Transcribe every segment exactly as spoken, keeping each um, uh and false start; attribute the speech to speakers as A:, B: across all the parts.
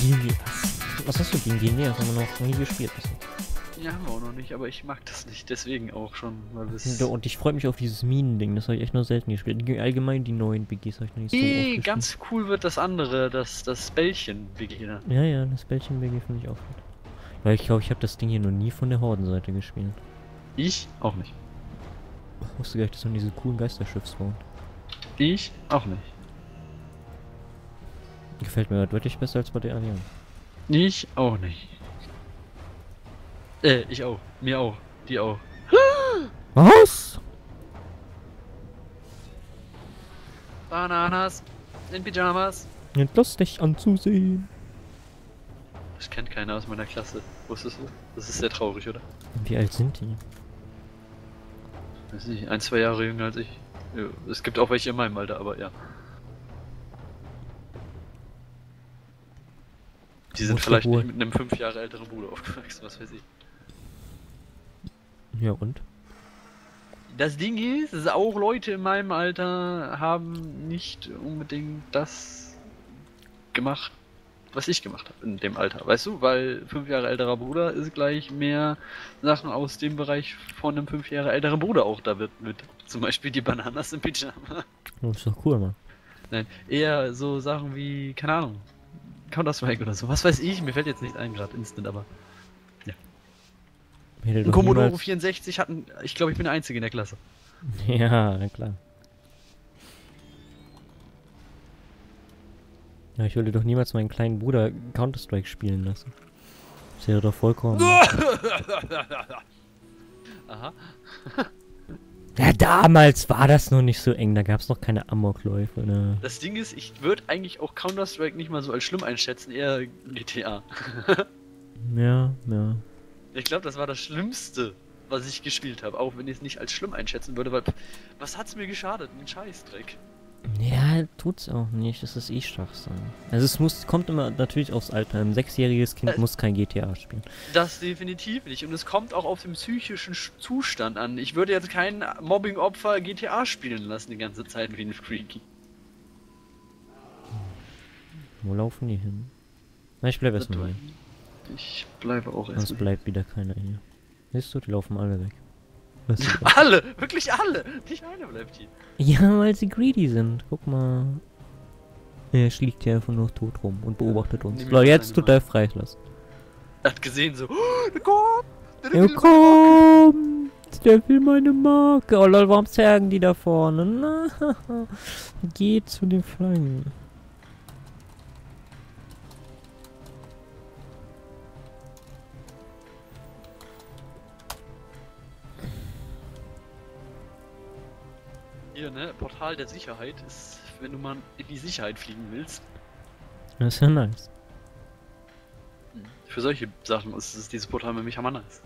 A: Gegen die, was? Was hast du gegen die? Nee, das haben wir noch nie gespielt bisher.
B: Ja, haben wir auch noch nicht, aber ich mag das nicht, deswegen auch schon, weil es...
A: Und ich freue mich auf dieses Minending, das habe ich echt nur selten gespielt. Allgemein die neuen B Gs habe ich noch nicht so oft gespielt.
B: Ganz cool wird das andere, das, das Bällchen-B G.
A: Ja, ja, das Bällchen-B G finde ich auch gut. Weil ich glaube, ich habe das Ding hier noch nie von der Hordenseite gespielt.
B: Ich auch nicht.
A: Ich wusste gar nicht, dass man diese coolen Geisterschiffs baut.
B: Ich auch nicht.
A: Gefällt mir deutlich besser als bei der Allianz.
B: Ich auch nicht. Äh, ich auch. Mir auch. Die auch.
A: Was?
B: Bananas in Pyjamas.
A: Nicht lustig anzusehen.
B: Das kennt keiner aus meiner Klasse. Wusstest du? Das ist sehr traurig, oder?
A: Wie alt sind die?
B: Weiß nicht, ein, zwei Jahre jünger als ich. Ja, es gibt auch welche in meinem Alter, aber ja. Die sind vielleicht nicht mit einem fünf Jahre älteren Bruder aufgewachsen, was weiß ich.
A: Ja und?
B: Das Ding ist, dass auch Leute in meinem Alter haben nicht unbedingt das gemacht, was ich gemacht habe in dem Alter. Weißt du, weil fünf Jahre älterer Bruder ist gleich mehr Sachen aus dem Bereich von einem fünf Jahre älteren Bruder auch da wird mit. Zum Beispiel die Bananas im Pyjama.
A: Das ist doch cool, Mann.
B: Nein, eher so Sachen wie, keine Ahnung, Counter-Strike oder so. Was weiß ich, mir fällt jetzt nicht ein gerade instant, aber ja. Ein Commodore vierundsechzig hatten, ich glaube, ich bin der Einzige in der Klasse.
A: Ja, na klar. Ja, ich würde doch niemals meinen kleinen Bruder Counter-Strike spielen lassen. Das wäre doch vollkommen...
B: Aha.
A: Ja, damals war das noch nicht so eng, da gab es noch keine Amokläufe, ne?
B: Das Ding ist, ich würde eigentlich auch Counter-Strike nicht mal so als schlimm einschätzen, eher G T A.
A: Ja, ja.
B: Ich glaube, das war das Schlimmste, was ich gespielt habe, auch wenn ich es nicht als schlimm einschätzen würde, weil was hat's mir geschadet? Ein Scheißdreck.
A: Ja, tut's auch nicht, das ist eh Schwachsinn. Also es muss, kommt immer natürlich aufs Alter. Ein sechsjähriges Kind äh, muss kein G T A spielen.
B: Das definitiv nicht. Und es kommt auch auf den psychischen Zustand an. Ich würde jetzt kein Mobbing-Opfer G T A spielen lassen die ganze Zeit wie ein Freaky.
A: Wo laufen die hin? Na, ich bleib erstmal hier.
B: Ich bleibe auch erstmal.
A: Sonst bleibt wieder keiner hier. Siehst du, die laufen alle weg.
B: Alle! Wirklich alle! Nicht einer bleibt hier.
A: Ja, weil sie greedy sind. Guck mal. Er liegt hier einfach nur tot rum und beobachtet uns. So, jetzt tut er freilassen.
B: Er hat gesehen so, oh, der kommt! Der
A: er kommt! Der will meine Marke. Oh lol, warum zergen die da vorne? Na, geht zu den Flaggen.
B: Hier, ne? Portal der Sicherheit ist, wenn du mal in die Sicherheit fliegen willst.
A: Das ist ja nice.
B: Für solche Sachen ist, ist dieses Portal nämlich hammer nice.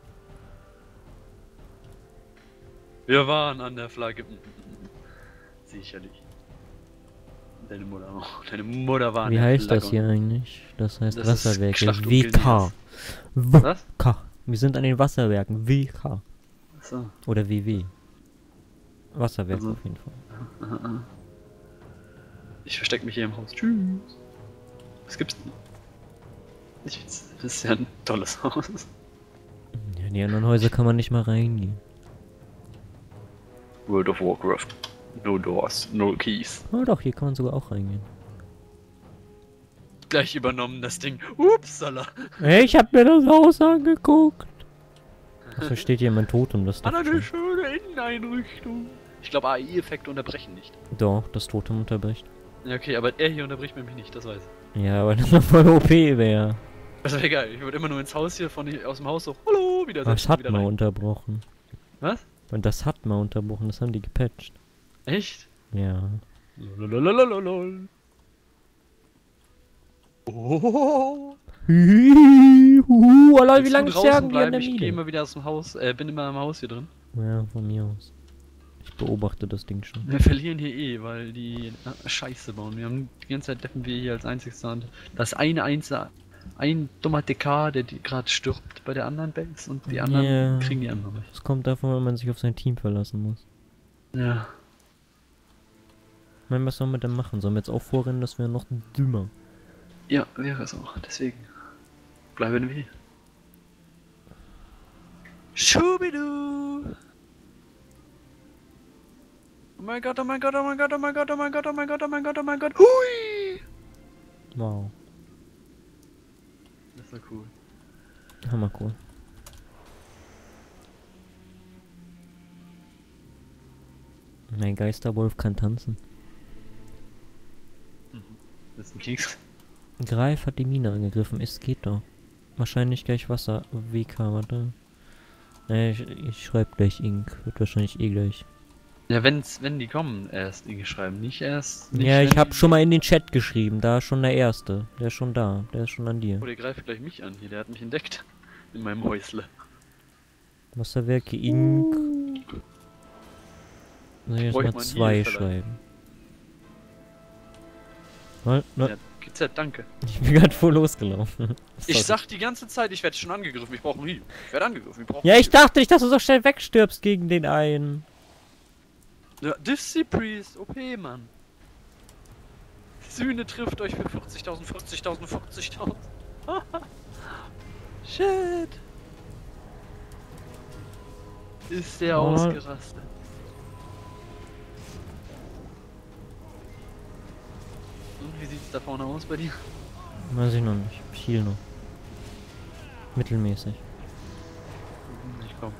B: Wir waren an der Flagge. Sicherlich. Deine Mutter auch. Deine Mutter war an
A: der Flagge. Wie heißt das hier eigentlich? Das heißt Wasserwerke. W K.
B: Was?
A: K. Wir sind an den Wasserwerken. W K.
B: So.
A: Oder W W. Wasserwerk also, auf jeden Fall.
B: Ich verstecke mich hier im Haus. Tschüss. Was gibt's denn? Nichts. Das ist ja ein tolles Haus.
A: Ja, in die anderen Häuser kann man nicht mal reingehen.
B: World of Warcraft. No doors, no keys.
A: Oh doch, hier kann man sogar auch reingehen.
B: Gleich übernommen das Ding. Upsala.
A: Hey, ich hab mir das Haus angeguckt. So steht hier mein Totem, das
B: An eine schöne Inneneinrichtung. Ich glaube, A I-Effekte unterbrechen nicht.
A: Doch, das Totem unterbricht.
B: Ja, okay, aber er hier unterbricht mich nicht, das weiß ich.
A: Ja, aber das noch voll O P wäre.
B: Das wäre geil. Ich würde immer nur ins Haus hier, von aus dem Haus so, hallo, wieder
A: setzen. Das hat wieder mal rein. unterbrochen.
B: Was?
A: Und das hat mal unterbrochen, das haben die gepatcht.
B: Echt?
A: Ja.
B: Lolololololol. Oh.
A: Huhu, Alter, wie lange sterben wir in der Mine?
B: Ich gehe immer wieder aus dem Haus, äh, bin immer im Haus hier drin.
A: Ja, von mir aus. Ich beobachte das Ding schon.
B: Wir verlieren hier eh, weil die äh, Scheiße bauen. Wir haben die ganze Zeit deffen wir hier als einziges Land. Das eine einzelne, ein dummer D K, der gerade stirbt bei der anderen Base und die anderen yeah. kriegen die anderen nicht.
A: Das kommt davon, wenn man sich auf sein Team verlassen muss.
B: Ja.
A: Ich meine, was sollen wir denn machen? Sollen wir jetzt auch vorrennen, dass wir noch dümmer?
B: Ja, wäre es auch. Deswegen bleiben wir. Schubidu! Oh mein Gott, oh mein Gott, oh mein Gott, oh mein Gott, oh mein Gott, oh mein Gott, oh mein Gott, oh mein Gott. Hui!
A: Wow.
B: Das war cool.
A: Hammer cool. Mein Geisterwolf kann tanzen.
B: Das ist ein Keks.
A: Greif hat die Mine angegriffen. Es geht doch. Wahrscheinlich gleich Wasser. W K, warte. Äh, ich, ich schreibe gleich Ink. Wird wahrscheinlich eh gleich.
B: Ja, wenn's, wenn die kommen, erst Ink schreiben, nicht erst. Nicht
A: Ja, ich
B: wenn-
A: habe schon mal in den Chat geschrieben. Da ist schon der Erste. Der ist schon da. Der ist schon an dir.
B: Oh, der greift gleich mich an hier, der hat mich entdeckt. In meinem Häusle.
A: Wasserwerke Ink. Soll ich jetzt
B: Brauch ich
A: mal
B: mal einen
A: zwei
B: Heal vielleicht?
A: schreiben? Halt,
B: Ja, G Z, danke.
A: ich bin gerade voll losgelaufen.
B: Ich
A: Sorry.
B: sag die ganze Zeit, ich werde schon angegriffen, ich brauche einen Heal. Ich werde angegriffen, ich brauche
A: Ja, ich dachte nicht, dass du so schnell wegstirbst gegen den einen.
B: Ja, Diffsy Priest, O P, Mann. Sühne trifft euch für vierzigtausend, vierzigtausend, vierzigtausend. Shit. Ist der
A: Oh.
B: ausgerastet. Und wie sieht's da vorne aus bei dir?
A: Weiß ich noch nicht. Viel noch. Mittelmäßig.
B: Ich komm.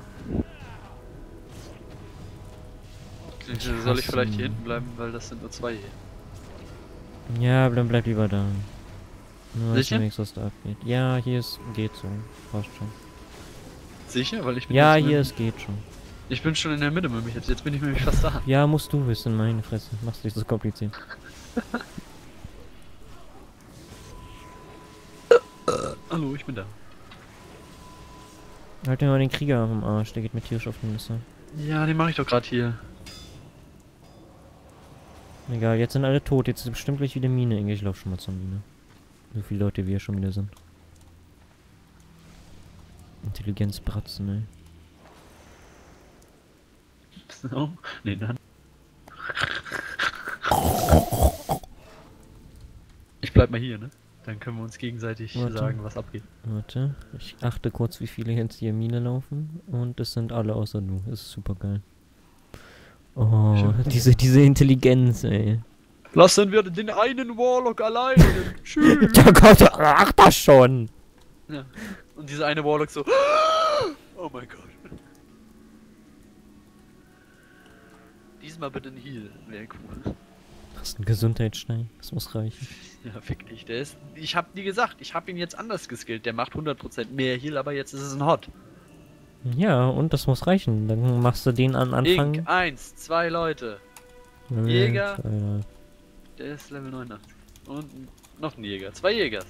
B: Soll ich vielleicht hier
A: hasse-
B: hinten bleiben, weil das sind nur zwei hier.
A: Ja, dann bleib lieber da. Nur weiß
B: Sicher?
A: nichts, was da abgeht. Ja, hier ist geht so. Passt schon.
B: Sicher? Weil ich bin
A: Ja,
B: jetzt
A: hier
B: mit-
A: ist geht schon.
B: Ich bin schon in der Mitte mit mich jetzt. Jetzt bin ich nämlich fast da.
A: Ja, musst du wissen, meine Fresse. Machst dich so kompliziert.
B: Hallo, ich bin da.
A: Halt dir mal den Krieger vom Arsch, der geht mit tierisch auf den Messer.
B: Ja, den mache ich doch gerade hier.
A: Egal, jetzt sind alle tot. Jetzt ist bestimmt gleich wieder Mine. Ich lauf schon mal zur Mine. So viele Leute wie hier schon wieder sind. Intelligenzbratzen, ey.
B: So. Nee, dann. Ich bleib mal hier, ne? Dann können wir uns gegenseitig
A: Warte.
B: sagen, was abgeht.
A: Warte, ich achte kurz, wie viele jetzt hier Mine laufen. Und es sind alle außer du. Das ist super geil. Oh,
B: Schön.
A: diese, diese Intelligenz, ey.
B: Lassen wir den einen Warlock alleine. Tschüss.
A: Ja Gott, ach das schon.
B: Ja. Und dieser eine Warlock so. Oh mein Gott. Diesmal bitte ein Heal. Wäre cool.
A: Das ist ein Gesundheitsstein. Das muss reichen.
B: Ja, fick dich. Der ist. Ich hab dir gesagt, ich hab ihn jetzt anders geskillt. Der macht hundert Prozent mehr Heal, aber jetzt ist es ein Hot.
A: Ja, und das muss reichen. Dann machst du den an Anfang.
B: Ink, eins, zwei Leute.
A: Eins,
B: Jäger.
A: zwei, drei.
B: Der ist Level neunundachtzig. Und noch ein Jäger. Zwei Jägers.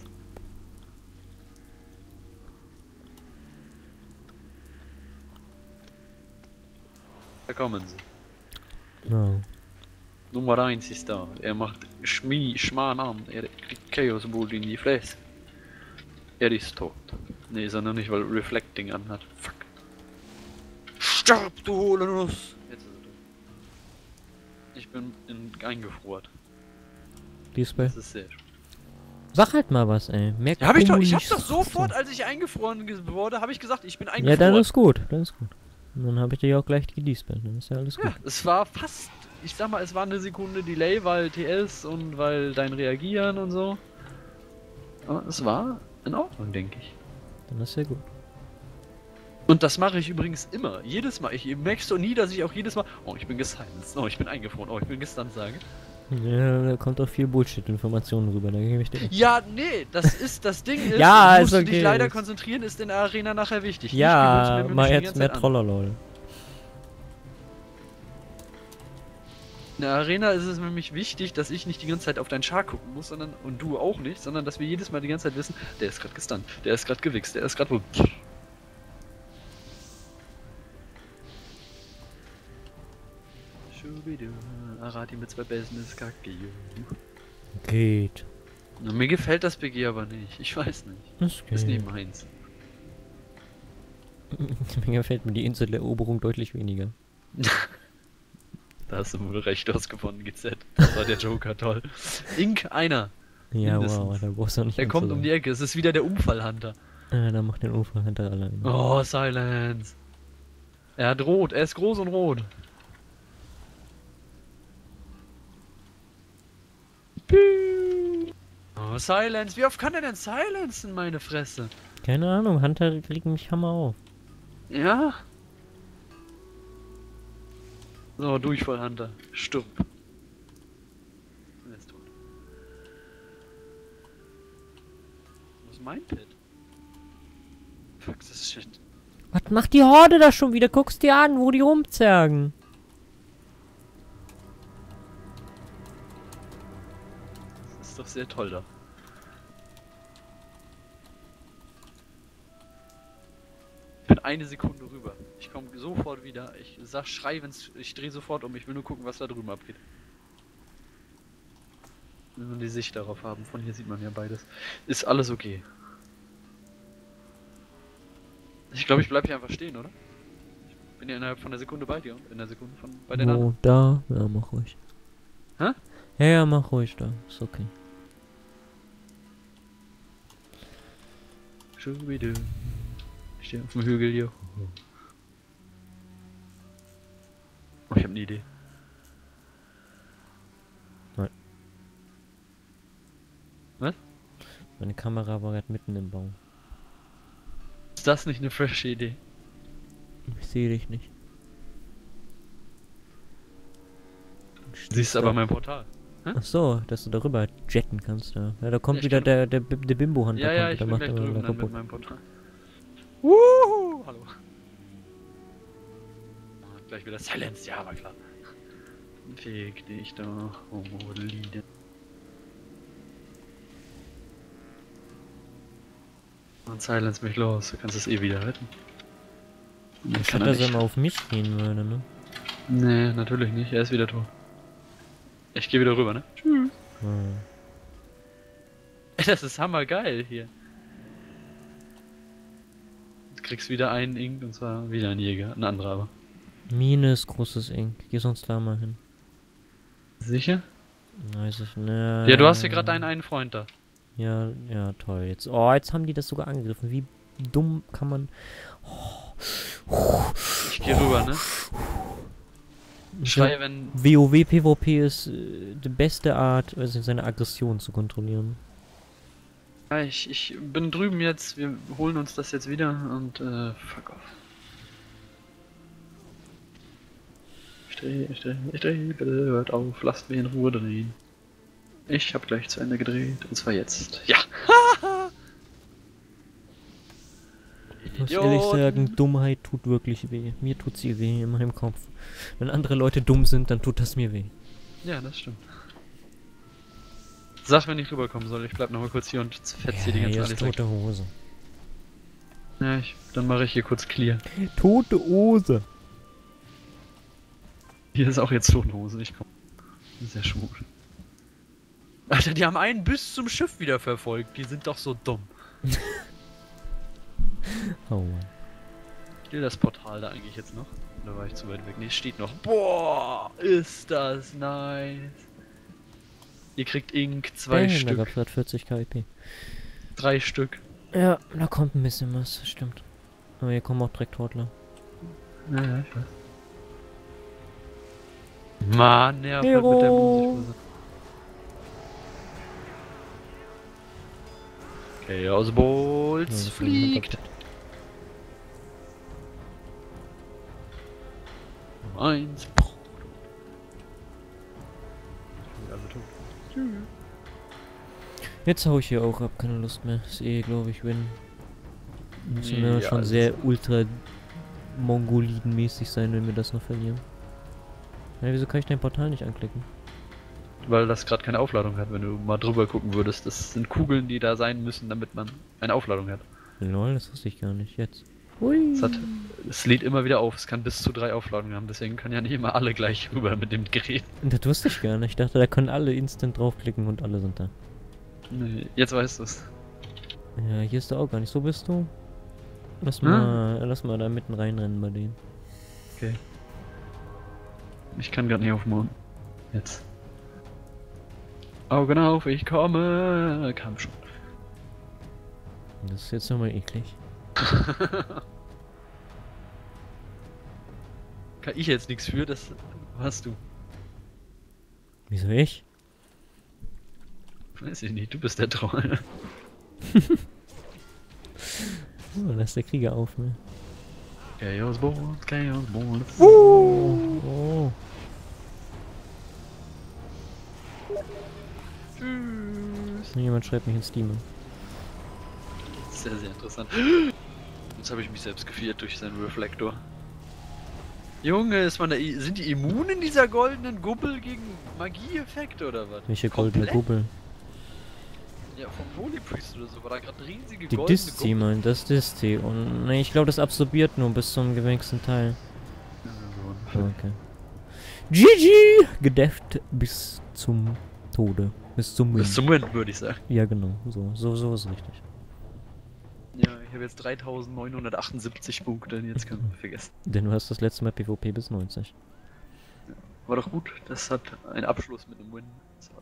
B: Da kommen sie.
A: Ja.
B: Nummer eins ist da. Er macht Schmi, Schmarrn an. Er kriegt Chaos Bolt in die Fresse. Er ist tot. Nee, ist er noch nicht, weil er Reflecting anhat. Fuck. Stirb, du hohle Nuss! Jetzt ist er tot. Ich bin in, eingefroren.
A: Diesmal.
B: Das ist sehr schön.
A: Sag halt mal was, ey. Mehr
B: Ja, hab ich doch, ich hab
A: Kommunis-
B: doch sofort, als ich eingefroren ge- wurde, habe ich gesagt, ich bin
A: Ja,
B: eingefroren.
A: dann ist gut. Dann ist gut. Und dann habe ich dir ja auch gleich gedispelt. Dann ist ja alles gut.
B: Ja, es war fast, ich sag mal, es war eine Sekunde Delay, weil T S und weil dein Reagieren und so. Aber es war in Ordnung, denke ich.
A: Dann ist ja gut.
B: Und das mache ich übrigens immer. Jedes Mal. Ich merkst du nie, dass ich auch jedes Mal. Oh, ich bin gesilenced. Oh, ich bin eingefroren. Oh, ich bin gestunt sage.
A: Ja, da kommt auch viel Bullshit-Informationen rüber. Da gebe ich dir.
B: Ja, nee, das ist das Ding ist.
A: Ja,
B: du musst
A: ist
B: dich
A: okay.
B: leider konzentrieren, ist in der Arena nachher wichtig. Nicht
A: Ja,
B: gewöhnst du mir
A: mal
B: die
A: jetzt
B: ganze
A: mehr
B: Zeit an.
A: Trollerlol.
B: In der Arena ist es nämlich wichtig, dass ich nicht die ganze Zeit auf deinen Char gucken muss, sondern und du auch nicht, sondern dass wir jedes Mal die ganze Zeit wissen, der ist gerade gestunt, der ist gerade gewichst, der ist gerade wohl. Schubidu, Arati mit zwei Bässen ist kacke.
A: Geht.
B: Na, mir gefällt das B G aber nicht, ich weiß nicht.
A: Das
B: Ist
A: geht.
B: nicht meins.
A: Mir gefällt mir die Inseleroberung deutlich weniger.
B: Da hast du wohl recht, du hast gewonnen, G Z. Das war der Joker, toll. Ink, einer.
A: Ja,
B: Mindestens.
A: wow, da brauchst du auch nicht
B: Der kommt um
A: anzusagen.
B: die Ecke. Es ist wieder der Unfallhunter.
A: Ja, dann macht den Unfall hinter alleine.
B: Oh, Silence. Er hat rot. Er ist groß und rot. Piu. Oh, Silence. Wie oft kann er denn silencen, meine Fresse?
A: Keine Ahnung, Hunter legt mich Hammer auf.
B: Ja. So, Durchfallhunter. Stirb. Er ist tot. Wo ist mein Pet? Fuck, das ist shit.
A: Was macht die Horde da schon wieder? Guckst dir an, wo die rumzergen.
B: Das ist doch sehr toll da. Ich bin eine Sekunde rüber. Ich komme sofort wieder. Ich sag, schrei, wenn's. Ich drehe sofort um. Ich will nur gucken, was da drüben abgeht. Will nur die Sicht darauf haben. Von hier sieht man ja beides. Ist alles okay. Ich glaube, ich bleibe hier einfach stehen, oder? Ich bin ja innerhalb von einer Sekunde bei dir und in einer Sekunde von bei den
A: Wo?
B: anderen.
A: Da? Ja, mach ruhig.
B: Hä?
A: Ja, ja, mach ruhig da. Ist okay.
B: Schubidu. Ich stehe auf dem Hügel hier. Oh, ich habe eine Idee.
A: Nein.
B: Was?
A: Meine Kamera war gerade mitten im Baum.
B: Ist das nicht eine frische Idee?
A: Ich sehe dich nicht.
B: Siehst aber mein Portal.
A: Ach so, dass du darüber jetten kannst, ja. Ja, da kommt
B: Ja, ich
A: wieder
B: kann-
A: der, der, der Bimbo-Hunter.
B: Ja, ja,
A: kommt,
B: ich
A: der
B: bin
A: macht
B: gleich
A: immer
B: drüben
A: wieder
B: dann mit
A: kaputt.
B: meinem Portal. Wuhu! Hallo. Ah, gleich wieder Silence, ja, war klar. Fick dich doch, oh Lieder. Und Silence mich los, du kannst es eh wieder retten. Nee,
A: Ich
B: kann
A: dachte,
B: er
A: dass er
B: nicht.
A: mal auf mich gehen würde, ne?
B: Nee, natürlich nicht, er ist wieder tot. Ich gehe wieder rüber, ne? Tschüss.
A: Hm.
B: Ey, das ist hammergeil hier. Du kriegst wieder einen Ink und zwar wieder ein Jäger, ein anderer aber.
A: Minus großes Ink. Geh sonst da mal hin.
B: Sicher?
A: Weiß ich, ne.
B: Ja, du hast hier gerade deinen einen Freund da.
A: Ja, ja, toll. Jetzt, oh, jetzt haben die das sogar angegriffen. Wie dumm kann man.
B: Ich gehe rüber, ne? Schrei, wenn...
A: WoW PvP ist äh, die beste Art, also seine Aggression zu kontrollieren.
B: Ja, ich, ich bin drüben jetzt, wir holen uns das jetzt wieder und äh, fuck off. Ich dreh, ich dreh, ich dreh, bitte hört auf, lasst mich in Ruhe drehen. Ich hab gleich zu Ende gedreht, und zwar jetzt. Ja!
A: Ich muss ehrlich sagen, Dummheit tut wirklich weh. Mir tut sie weh in meinem Kopf. Wenn andere Leute dumm sind, dann tut das mir weh.
B: Ja, das stimmt. Sag, wenn ich rüberkommen soll, ich bleib noch mal kurz hier und fetz hier die
A: Ja,
B: ganze
A: hier ist
B: Alles weg.
A: tote Hose.
B: Ja, ich, dann mache ich hier kurz clear.
A: Tote Hose!
B: Hier ist auch jetzt Totenhose, ich komm. Sehr schwul. Alter, die haben einen bis zum Schiff wieder verfolgt, die sind doch so dumm.
A: Oh Mann.
B: Steht das Portal da eigentlich jetzt noch? Oder war ich zu weit weg? Ne, es steht noch. Boah, ist das nice. Ihr kriegt Ink, zwei
A: Hey, da
B: Stück.
A: gab's grad vierzig K I P.
B: Drei Stück.
A: Ja, da kommt ein bisschen was, das stimmt. Aber hier kommen auch direkt Hortler.
B: Ja, ja, ich weiß. Mann, nervt mit der
A: Hero.
B: Musik. Chaos Bolts
A: Ja,
B: fliegt. Eins. Also tot. Tschüss.
A: Jetzt hau ich hier auch ab, keine Lust mehr. Ist eh, glaube ich, Win. Müssen wir
B: Ja,
A: schon
B: also
A: sehr ultra mongoliden-mäßig sein, wenn wir das noch verlieren. Ja, wieso kann ich dein Portal nicht anklicken?
B: Weil das gerade keine Aufladung hat, wenn du mal drüber gucken würdest. Das sind Kugeln, die da sein müssen, damit man eine Aufladung hat.
A: Lol, das wusste ich gar nicht. Jetzt. Hui.
B: Es, hat, es lädt immer wieder auf. Es kann bis zu drei Aufladungen haben. Deswegen können ja nicht immer alle gleich rüber mit dem Gerät.
A: Das wusste ich gar nicht. Ich dachte, da können alle instant draufklicken und alle sind da.
B: Nee, jetzt weißt du es.
A: Ja, hier ist er auch gar nicht. So bist du. Lass
B: Hm?
A: mal, lass mal da mitten reinrennen bei denen.
B: Okay. Ich kann gerade nicht aufmachen. Jetzt. Augen auf, ich komme. Kam schon.
A: Das ist jetzt nochmal eklig.
B: Kann ich jetzt nichts für, das hast du.
A: Wieso ich?
B: Weiß ich nicht, du bist der Troll.
A: Oh, lass der Krieger auf, ne?
B: Chaos Balls, Chaos Balls.
A: Oh, oh.
B: Tschüss.
A: Jemand schreibt mich ins Steam.
B: Sehr, sehr interessant. Jetzt habe ich mich selbst gefiert durch seinen Reflektor. Junge, ist man da, sind die immun in dieser goldenen Gubbel gegen Magieeffekte oder was?
A: Welche goldene
B: Komplett?
A: Gubbel?
B: Ja, vom Holy Priest oder so, war da gerade eine riesige
A: Die
B: goldene
A: Diszi, mein, das Diszi. Und ne, ich glaube, das absorbiert nur bis zum gewächsten Teil.
B: Ja, so.
A: Okay. G G! Gedefft bis zum Tode. Bis zum
B: Bis
A: Win.
B: zum Win, würde ich sagen.
A: Ja, genau. So, so, so ist richtig.
B: Ja, ich habe jetzt dreitausendneunhundertachtundsiebzig Punkte, jetzt können wir vergessen.
A: Denn du hast das letzte Mal PvP bis neunzig.
B: War doch gut, das hat einen Abschluss mit einem Win. Das war